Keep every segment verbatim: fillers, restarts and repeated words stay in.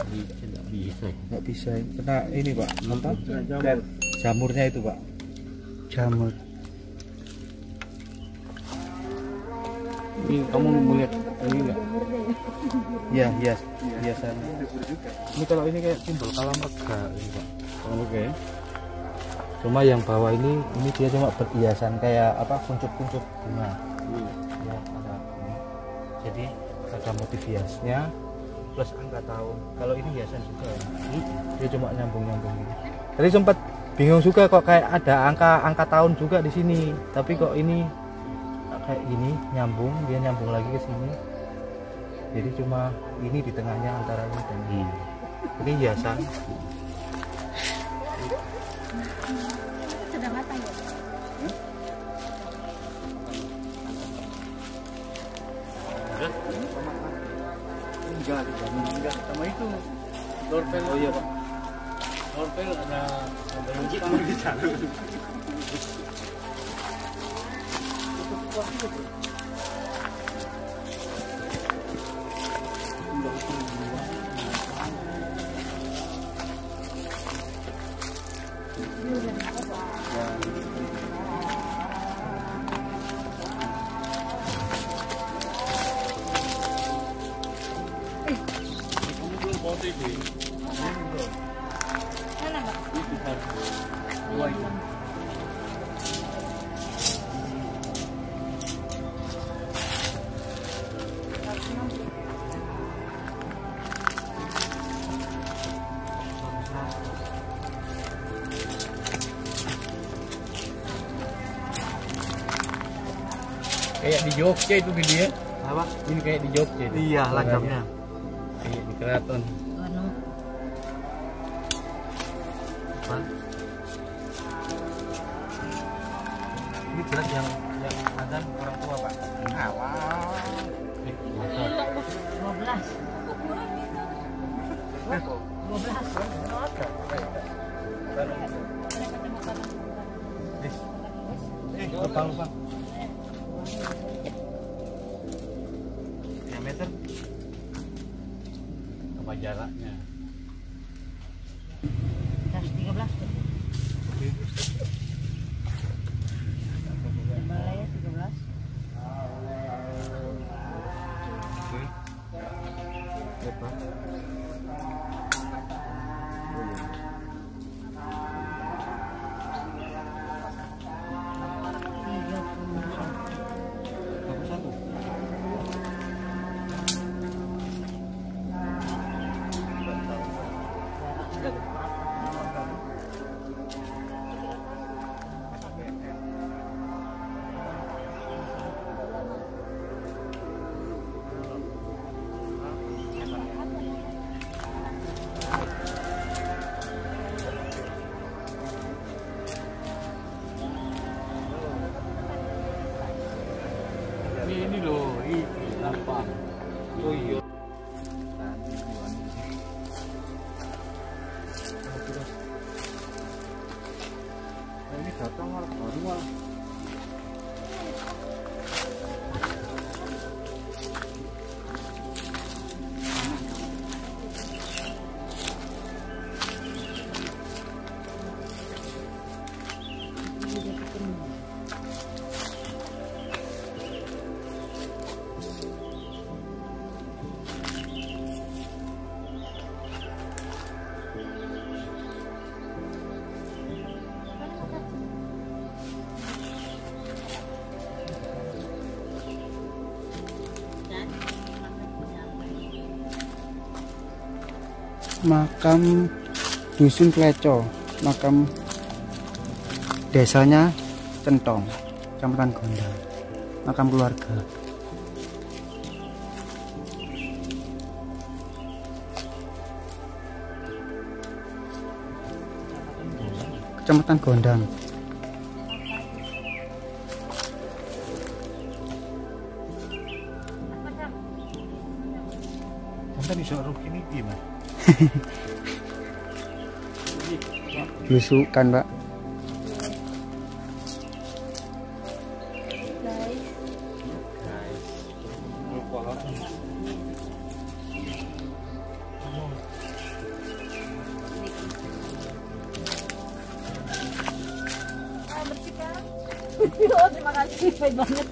Nggak bisa. Nggak bisa. Kena ini Pak. Apa? Jamur. Jamurnya itu Pak. Jamur. Ini kamu melihat ini enggak? Iya, hias. Hiasan. Ini kalau ini kayak simbol kalamega ini Pak. Kalamega ya. Cuma yang bawah ini Ini dia cuma berhiasan kayak apa? Kuncup-kuncup bunga. hmm. Ya, ada ini. Jadi ada motif hiasnya plus angka tahun. Kalau ini hiasan juga. Hmm. Dia cuma nyambung-nyambung gitu. Tadi sempat bingung juga kok kayak ada angka angka tahun juga di sini. Tapi kok ini kayak gini nyambung, dia nyambung lagi ke sini. Jadi cuma ini di tengahnya antara ini dan ini. Ini hiasan. Sedang matang ya? Enggak, enggak sama itu. Dorpel. Oh iya Pak. Dorpel ada ada logik di sana. Mana Mbak? Dua itu. Kayak di Jogja itu gede ya. Apa? Ini kayak di Jogja. itu. Iya, lagamnya. Kayak di keraton. Anu. Apa? Ini jelas yang yang azan orang tua Pak. Awal. Eh, masa dua belas. dua belas. Eh, lupa lupa. Diameter apa jaraknya? seratus tiga belas. Balai tiga belas. Oke. Lebar. tiga puluh satu. satu. Ini ini loh, ini apa? Oh iya. Nah, ini datang malah baru malah. Makam Dusun Kleco, makam desanya Centong, Kecamatan Gondang, makam keluarga. Kecamatan Gondang. Sampai di Sorok ini gimana? Belusukan Pak. Oh, terima kasih, baik banget.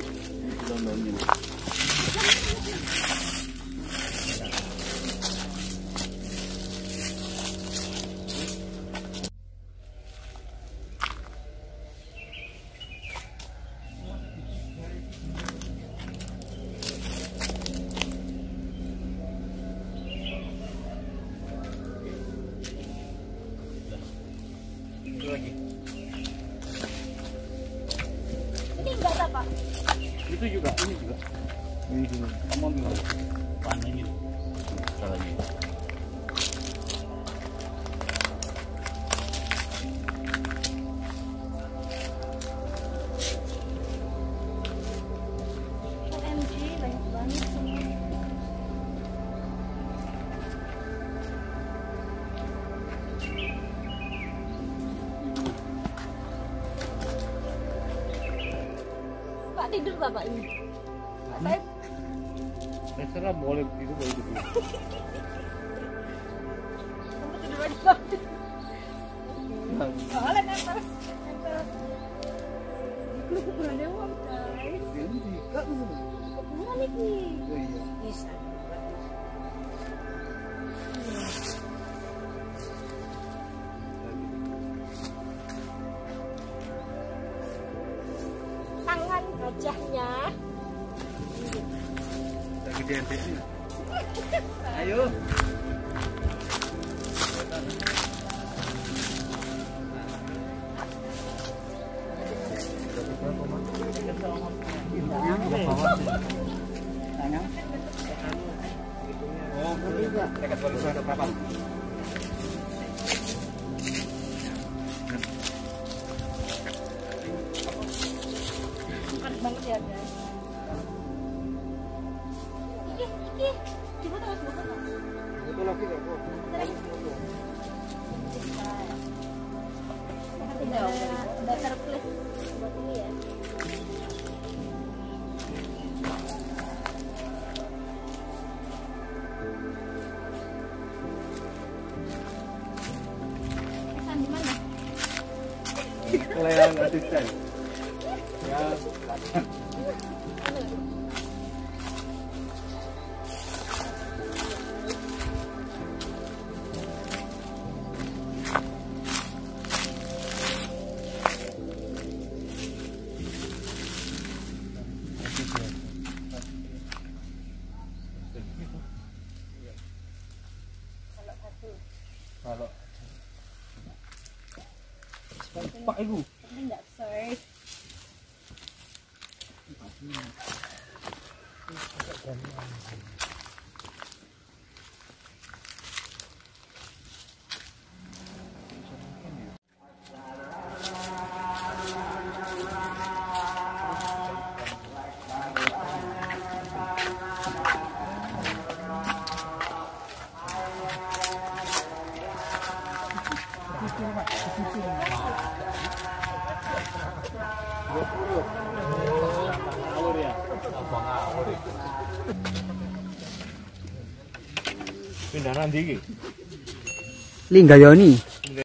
Lagi. Ini enggak ada, Pak. Itu juga, ini juga. Ini juga. Kamu ambil panah ini. Salah lagi. O M G, banyak banget semua. Pak tidur Bapak ini. Saya Terserah boleh itu boleh itu. kamu tidur aja Pak. Boleh nempel. Nempel. Lu keberanian uang guys. Ini juga. Mana nih? Oh iya. Bisa. Tangan gajahnya. Lagi D N D ini. Ayo. Oh, juga. Dekat balik berapa? Panas banget ya guys. Iki, iki. Coba tahu sebelah mana? Betul lagi enggak, Bu? Tidak ada surplus buat ini ya. Pesan di mana? Kelayan asisten. Ya, kalau Pak Ibu. Enggak, sorry. Ngawur ya? Abang ngawur. Pindahan ndi iki? Linggayoni.